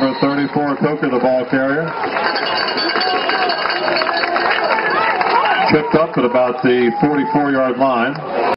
Number 34, Coker, the ball carrier. Tripped up at about the 44-yard line.